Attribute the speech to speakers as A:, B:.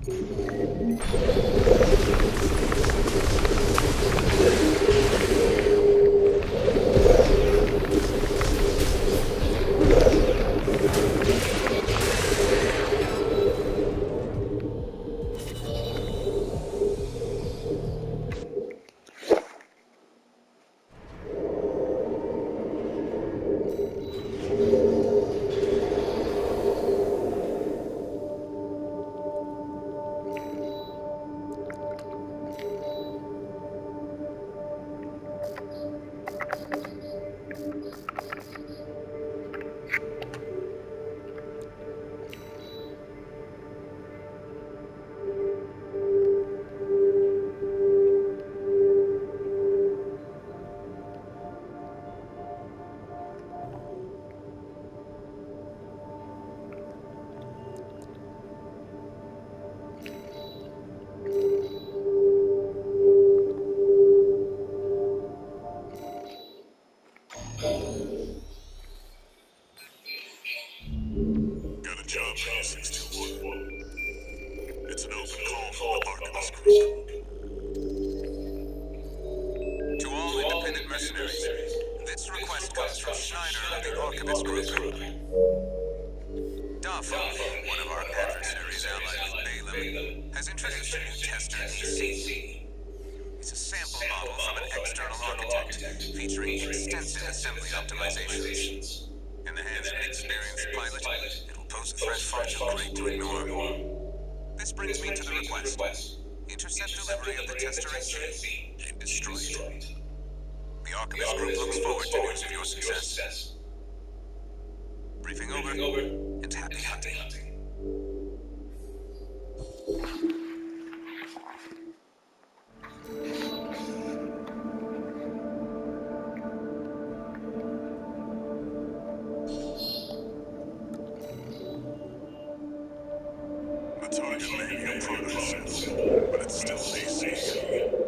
A: Got a job for you, 621. It's an open call from the Archivist Group. To all independent mercenaries, this request comes from Schneider of the Archivist Group. Dafa, one of our adversaries allied with Balaam, has introduced a new tester, AC. It's a sample model from an external architect, featuring extensive assembly optimizations. In the hands of an experienced pilot, it will pose a threat far too great to ignore. This brings me to the request. Intercept delivery of the tester AC and destroy it. The Archivist Group looks forward to news of your success. Briefing over, and happy hunting. The target may be a prototype, but it's still AC.